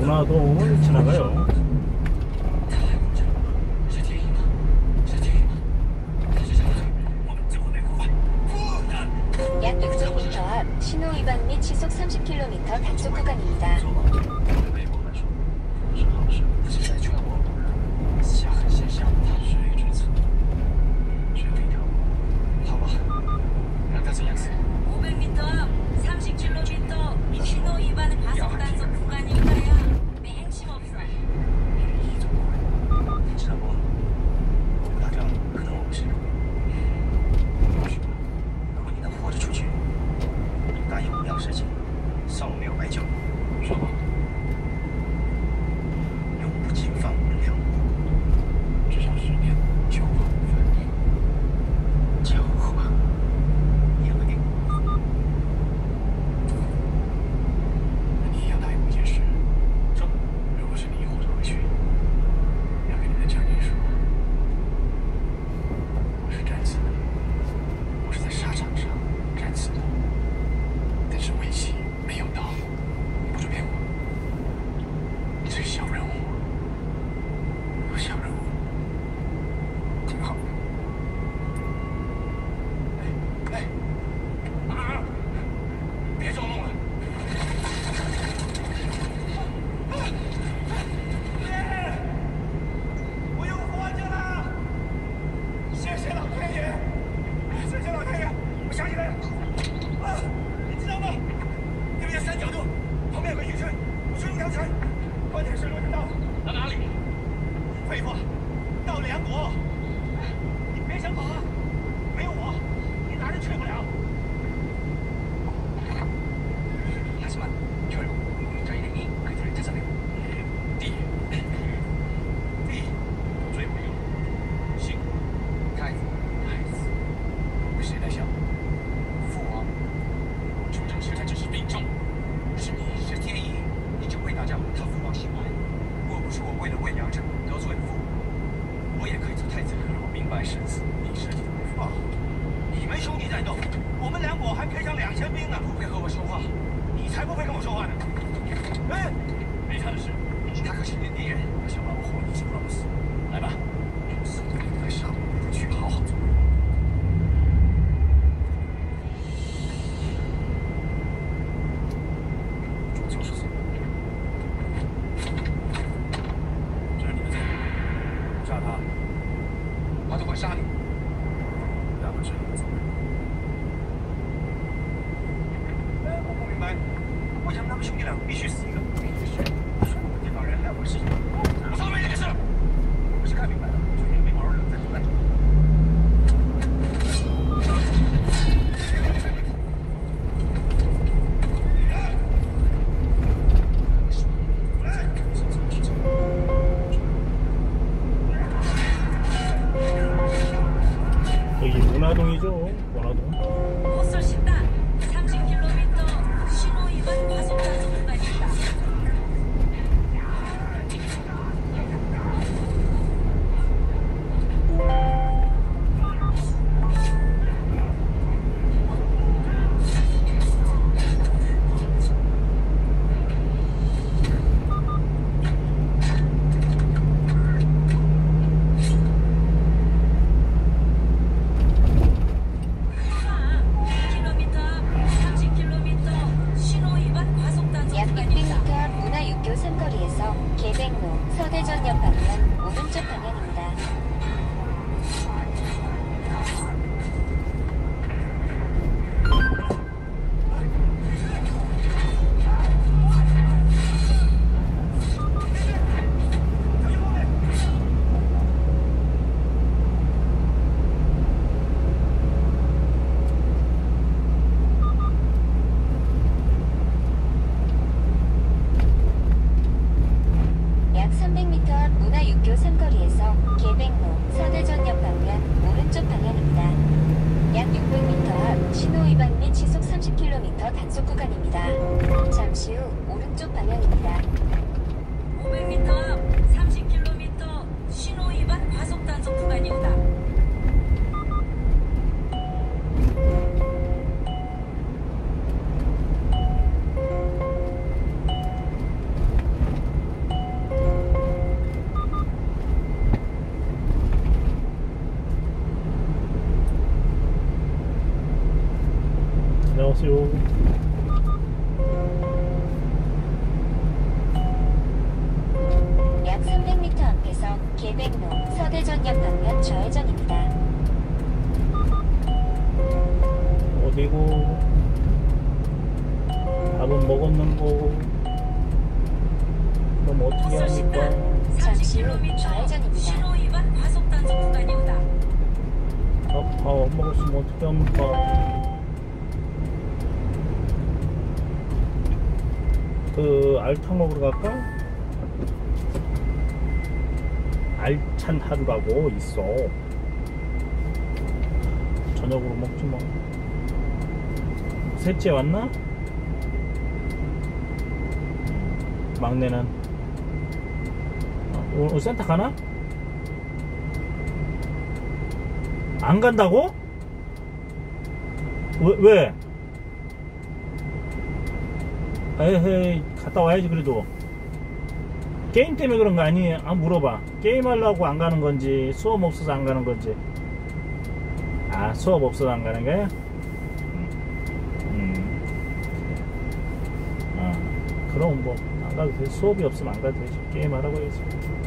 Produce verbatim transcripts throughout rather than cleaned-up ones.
문화동을 지나가요. 약 육백 미터 앞 신호 위반 및 시속 삼십 킬로미터 단속 구간입니다. 오백 미터 앞 삼십 킬로미터 신호 위반 과속 단속 구간이니까요. 네, 행심 없어. 여기 문화동이죠. 문화동. 호솔 식당 삼십 킬로미터 신호 위반 과속 단속 구간입니다. 서대전역 방면 오른쪽 방향입니다. 약 삼백 미터 앞 문화육교 삼거리에서 계백로 서대전역 방면 오른쪽 방향입니다. 약 육백 미터 앞 신호 위반 및 시속 삼십 킬로미터 단속 구간입니다. 잠시 후 오른쪽 방향입니다. 오백 미터 앞 삼십 킬로미터 신호 위반 과속 단속 구간입니다. 가시오. 약 삼백 미터 앞에서 계백로 서대전역 방면 좌회전입니다. 어디고? 밥은 먹었는고? 그럼 어떻게 합니까? 잠시 후 삼십 킬로미터 좌회전입니다. 신호 위반 과속 단속 구간이 오다. 밥, 밥안 먹었으면 어떻게 합니까? 그 알탕 먹으러 갈까? 알찬 하루라고 있어. 저녁으로 먹지 뭐. 셋째 왔나? 막내는 어, 오늘 센터 가나? 안 간다고? 왜? 왜? 에헤이 갔다 와야지. 그래도 게임 때문에 그런 거 아니? 아 물어봐. 게임 하려고 안 가는 건지 수업 없어서 안 가는 건지. 아 수업 없어서 안 가는 거야? 음. 음. 아 그럼 뭐 안 가도 돼. 수업이 없으면 안 가도 되지. 게임 하라고 해야지.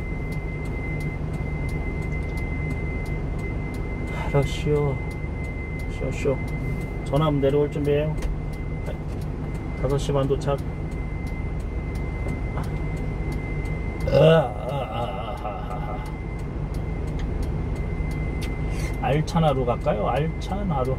알아 쉬어 쉬어 쉬어. 전화하면 내려올 준비해요. 다섯 시 반 도착. 아, 아, 아, 아, 아, 아. 알찬 하루 갈까요? 알찬 하루.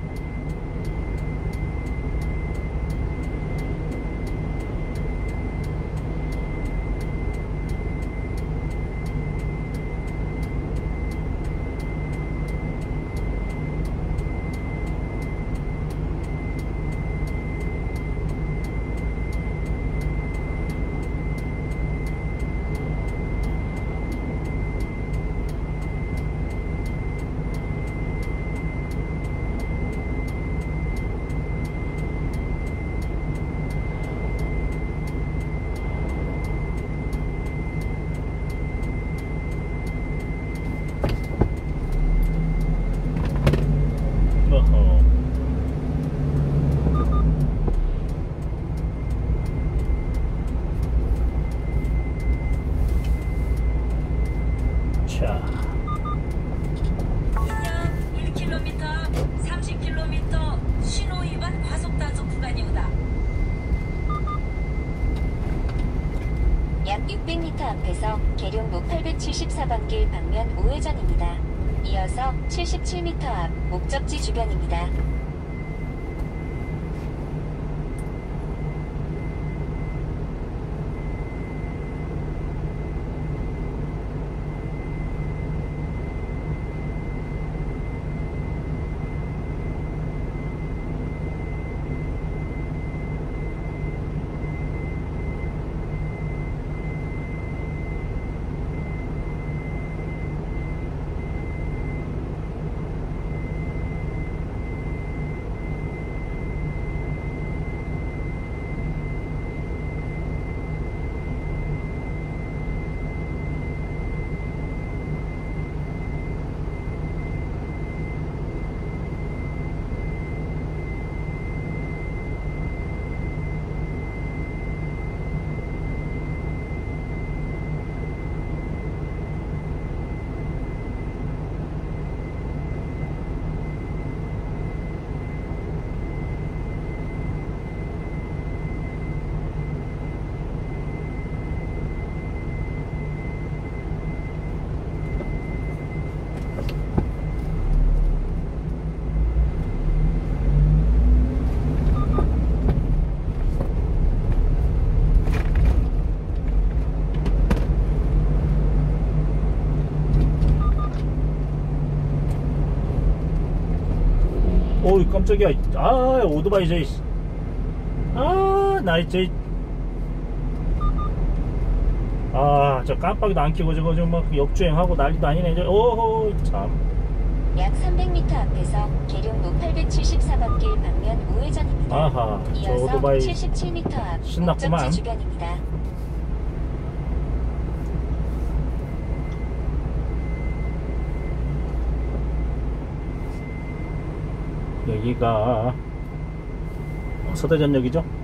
어허. 자, 약 일 킬로미터 앞 삼십 킬로미터 신호 위반 과속 단속 구간이 오다. 약 육백 미터 앞에서 계룡로 팔백칠십사 번 길 방면 우회전입니다. 이어서 칠십칠 미터 앞 목적지 주변입니다. 어이 깜짝이야. 아 오토바이 저 아나 저 아 저 깜빡이도 안 켜고 저거 좀 막 역주행하고 난리도 아니네. 저 어허 참. 약 삼백 미터 앞에서 계룡로 팔백칠십사 번 길 방면 우회전입니다. 아하 저 이어서 오토바이 칠십칠 미터 앞 신났구만. 목적지 주변입니다. 여기가 서대전역이죠.